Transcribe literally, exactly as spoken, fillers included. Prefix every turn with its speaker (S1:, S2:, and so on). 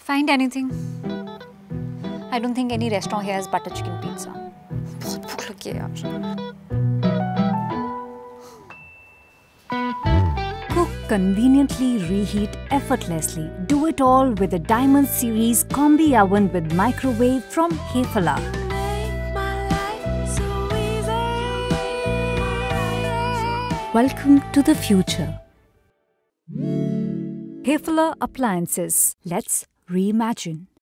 S1: Find anything. I don't think any restaurant here has butter chicken pizza. बहुत भूख लगी है यार.
S2: Cook conveniently, reheat effortlessly. Do it all with the Diamond Series Combi oven with microwave from Hafele. Welcome to the future. Hafele appliances. Let's reimagine.